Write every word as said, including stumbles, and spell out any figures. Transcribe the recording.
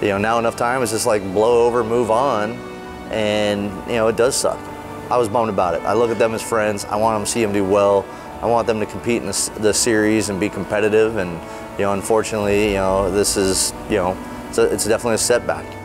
you know, now enough time is just like blow over, move on, and you know, it does suck. I was bummed about it. I look at them as friends. I want them to see them do well. I want them to compete in the, the series and be competitive. And you know, unfortunately, you know, this is, you know, it's, a, it's definitely a setback.